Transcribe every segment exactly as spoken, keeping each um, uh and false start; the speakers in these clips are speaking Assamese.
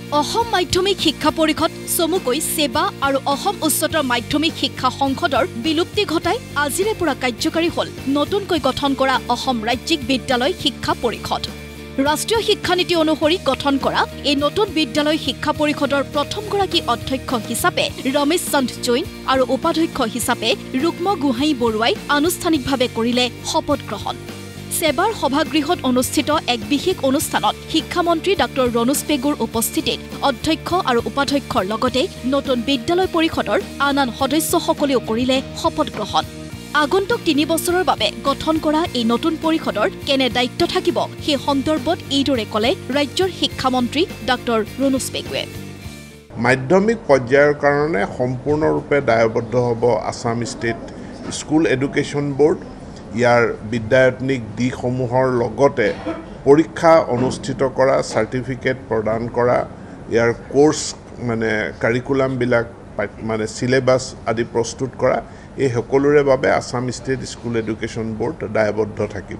অসম মাধ্যমিক শিক্ষা পৰিষদ চমুকৈ সেবা আৰু অসম উচ্চতৰ মাধ্যমিক শিক্ষা সংসদৰ বিলুপ্তি ঘটাই আজিৰে পৰা কাৰ্যকাৰী হ'ল নতুনকৈ গঠন কৰা অসম ৰাজ্যিক বিদ্যালয় শিক্ষা পৰিষদ। ৰাষ্ট্ৰীয় শিক্ষানীতি অনুসৰি গঠন কৰা এই নতুন বিদ্যালয় শিক্ষা পৰিষদৰ প্ৰথমগৰাকী অধ্যক্ষ হিচাপে ৰমেশ চন্দ্ৰ জৈন আৰু উপাধ্যক্ষ হিচাপে ৰুক্ম গোহাঁই বৰুৱাই আনুষ্ঠানিকভাৱে কৰিলে শপত গ্ৰহণ। সেবাৰ সভাগৃহত অনুষ্ঠিত এক বিশেষ অনুষ্ঠানত শিক্ষামন্ত্ৰী ডাক্তৰ ৰনোজ পেগুৰ উপস্থিতিত অধ্যক্ষ আৰু উপাধ্যক্ষৰ লগতে নতুন বিদ্যালয় পৰিষদৰ আন আন সদস্যসকলেও কৰিলে শপত গ্ৰহণ। আগন্তুক তিনি বছৰৰ বাবে গঠন কৰা এই নতুন পৰিষদৰ কেনে দায়িত্ব থাকিব সেই সন্দৰ্ভত এইদৰে ক'লে ৰাজ্যৰ শিক্ষামন্ত্ৰী ডাক্তৰ ৰনোজ পেগুৱে। মাধ্যমিক পৰ্যায়ৰ কাৰণে সম্পূৰ্ণৰূপে দায়বদ্ধ হ'ব Assam state school education board. ইয়াৰ বিদ্যায়তনিক দিশসমূহৰ লগতে পৰীক্ষা অনুষ্ঠিত কৰা, চাৰ্টিফিকেট প্ৰদান কৰা, ইয়াৰ কোৰ্চ মানে কাৰিকুলামবিলাক মানে চিলেবাছ আদি প্ৰস্তুত কৰা, এই সকলোৰে বাবে Assam state school education board দায়বদ্ধ থাকিব।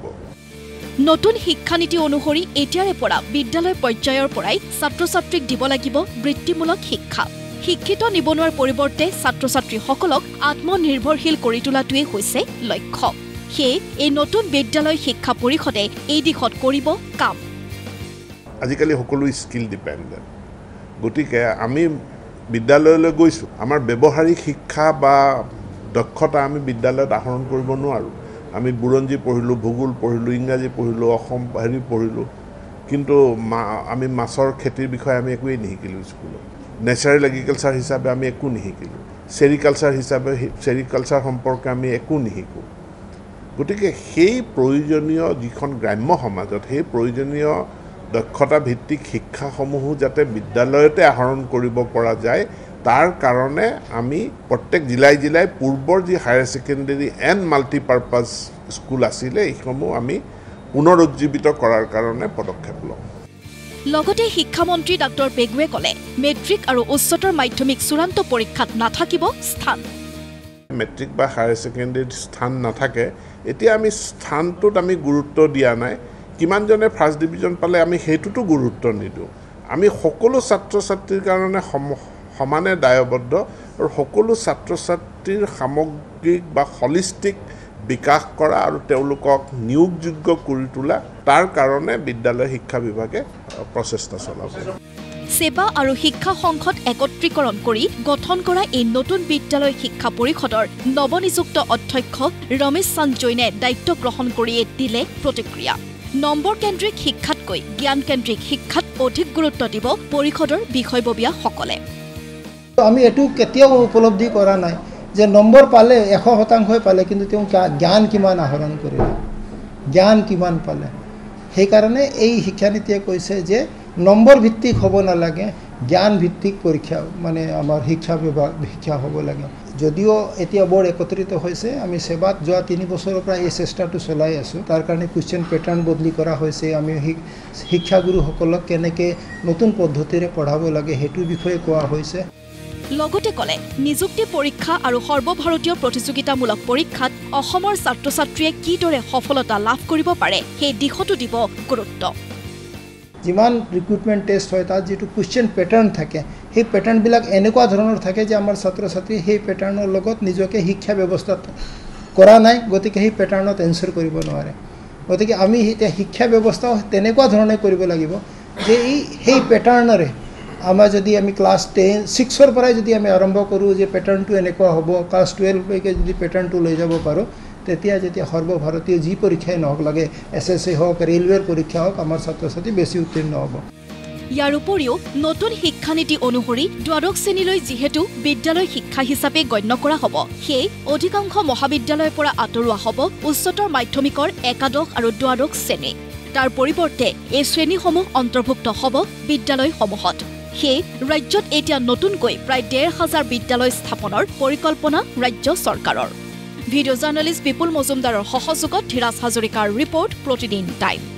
নতুন শিক্ষানীতি অনুসৰি এতিয়াৰে পৰা বিদ্যালয় পৰ্যায়ৰ পৰাই ছাত্ৰ ছাত্ৰীক দিব লাগিব বৃত্তিমূলক শিক্ষা। শিক্ষিত নিবনুৱাৰ পৰিৱৰ্তে ছাত্ৰ ছাত্ৰীসকলক আত্মনিৰ্ভৰশীল কৰি তোলাটোৱে হৈছে লক্ষ্য। সেয়ে এই নতুন বিদ্যালয় শিক্ষা পৰিষদে এই দিশত কৰিব কাম। আজিকালি সকলো স্কিল ডিপেণ্ডেণ্ট, গতিকে আমি বিদ্যালয়লৈ গৈছোঁ, আমাৰ ব্যৱহাৰিক শিক্ষা বা দক্ষতা আমি বিদ্যালয়ত আহৰণ কৰিব নোৱাৰোঁ। আমি বুৰঞ্জী পঢ়িলোঁ, ভূগোল পঢ়িলোঁ, ইংৰাজী পঢ়িলোঁ, অসম হেৰি পঢ়িলোঁ, কিন্তু মা আমি মাছৰ খেতিৰ বিষয়ে আমি একোৱেই নিশিকিলোঁ স্কুলত। নেচাৰেল এগ্ৰিকালচাৰ হিচাপে আমি একো নিশিকিলোঁ, চেৰিকালচাৰ হিচাপে চেৰিকালচাৰ সম্পৰ্কে আমি একো নিশিকোঁ। গতিকে সেই প্ৰয়োজনীয় যিখন গ্ৰাম্য সমাজত সেই প্ৰয়োজনীয় দক্ষতা ভিত্তিক শিক্ষাসমূহো যাতে বিদ্যালয়তে আহৰণ কৰিব পৰা যায়, তাৰ কাৰণে আমি প্ৰত্যেক জিলাই জিলাই পূৰ্বৰ যি higher secondary and multipurpose school আছিলে এইসমূহ আমি পুনৰুজ্জীৱিত কৰাৰ কাৰণে পদক্ষেপ লওঁ। লগতে শিক্ষামন্ত্ৰী ডাক্তৰ পেগুৱে ক'লে, মেট্ৰিক আৰু উচ্চতৰ মাধ্যমিক চূড়ান্ত পৰীক্ষাত নাথাকিব স্থান। মেট্ৰিক বা হায়াৰ ছেকেণ্ডেৰীত স্থান নাথাকে, এতিয়া আমি স্থানটোত আমি গুৰুত্ব দিয়া নাই। কিমানজনে ফাৰ্ষ্ট ডিভিজন পালে আমি সেইটোতো গুৰুত্ব নিদিওঁ। আমি সকলো ছাত্ৰ ছাত্ৰীৰ কাৰণে সম সমানে দায়বদ্ধ আৰু সকলো ছাত্ৰ ছাত্ৰীৰ সামগ্ৰিক বা হলিষ্টিক বিকাশ কৰা আৰু তেওঁলোকক নিয়োগযোগ্য কৰি তোলা, তাৰ কাৰণে বিদ্যালয় শিক্ষা বিভাগে প্ৰচেষ্টা চলাব। সেবা আৰু শিক্ষা সংসদ একত্ৰীকৰণ কৰি গঠন কৰা এই নতুন বিদ্যালয় শিক্ষা পৰিষদৰ নৱনিযুক্ত অধ্যক্ষ ৰমেশ চন্দ্ৰ জৈনে দায়িত্ব গ্ৰহণ কৰিয়ে দিলে প্ৰতিক্ৰিয়া। নম্বৰ কেন্দ্ৰিক শিক্ষাতকৈ জ্ঞান কেন্দ্ৰিক শিক্ষাত অধিক গুৰুত্ব দিব পৰিষদৰ বিষয়ববীয়াসকলে। আমি এইটো কেতিয়াও উপলব্ধি কৰা নাই যে নম্বৰ পালে এশ শতাংশই পালে, কিন্তু তেওঁ জ্ঞান কিমান আহৰণ কৰিলে, জ্ঞান কিমান পালে। সেইকাৰণে এই শিক্ষানীতিয়ে কৈছে যে নম্বৰ ভিত্তিক হ'ব নালাগে, জ্ঞান ভিত্তিক পৰীক্ষা মানে আমাৰ শিক্ষা বিভাগ শিক্ষা হ'ব লাগে। যদিও এতিয়া বৰ একত্ৰিত হৈছে, আমি সেৱাত যোৱা তিনি বছৰৰ পৰা এই চেষ্টাটো চলাই আছোঁ। তাৰ কাৰণে কুৱেশ্যন পেটাৰ্ণ বদলি কৰা হৈছে। আমি শিক্ষাগুৰুসকলক কেনেকৈ নতুন পদ্ধতিৰে পঢ়াব লাগে সেইটোৰ বিষয়ে কোৱা হৈছে। লগতে ক'লে, নিযুক্তি পৰীক্ষা আৰু সৰ্বভাৰতীয় প্ৰতিযোগিতামূলক পৰীক্ষাত অসমৰ ছাত্ৰ ছাত্ৰীয়ে কিদৰে সফলতা লাভ কৰিব পাৰে সেই দিশতো দিব গুৰুত্ব। যিমান ৰিক্ৰুটমেণ্ট টেষ্ট হয় তাত যিটো কুৱেশ্যন পেটাৰ্ণ থাকে, সেই পেটাৰ্ণবিলাক এনেকুৱা ধৰণৰ থাকে যে আমাৰ ছাত্ৰ ছাত্ৰী সেই পেটাৰ্ণৰ লগত নিজকে শিক্ষা ব্যৱস্থাত কৰা নাই, গতিকে সেই পেটাৰ্ণত এনচাৰ কৰিব নোৱাৰে। গতিকে আমি এতিয়া শিক্ষা ব্যৱস্থাও তেনেকুৱা ধৰণে কৰিব লাগিব যে এই সেই পেটাৰ্ণৰে আমাৰ যদি আমি ক্লাছ টেন ছিক্সৰ পৰাই যদি আমি আৰম্ভ কৰোঁ যে পেটাৰ্ণটো এনেকুৱা হ'ব, ক্লাছ টুৱেলভলৈকে যদি পেটাৰ্ণটো লৈ যাব পাৰোঁ, তেতিয়া যেতিয়া সৰ্বভাৰতীয় যি পৰীক্ষাই নহওক লাগে, এছ এছ চি হওক, ৰেলৱেৰ পৰীক্ষা হওক, আমাৰ ছাত্ৰ ছাত্ৰী বেছি উত্তীৰ্ণ হ'ব। ইয়াৰ উপৰিও নতুন শিক্ষানীতি অনুসৰি দ্বাদশ শ্ৰেণীলৈ যিহেতু বিদ্যালয় শিক্ষা হিচাপে গণ্য কৰা হ'ব, সেয়ে অধিকাংশ মহাবিদ্যালয়ৰ পৰা আঁতৰোৱা হ'ব উচ্চতৰ মাধ্যমিকৰ একাদশ আৰু দ্বাদশ শ্ৰেণী। তাৰ পৰিৱৰ্তে এই শ্ৰেণীসমূহ অন্তৰ্ভুক্ত হ'ব বিদ্যালয়সমূহত। সেয়ে ৰাজ্যত এতিয়া নতুনকৈ প্ৰায় ডেৰ হাজাৰ বিদ্যালয় স্থাপনৰ পৰিকল্পনা ৰাজ্য চৰকাৰৰ। ভিডিঅ' জাৰ্নেলিষ্ট বিপুল মজুমদাৰৰ সহযোগত ধীৰাজ হাজৰিকাৰ ৰিপৰ্ট, প্ৰতিদিন টাইম।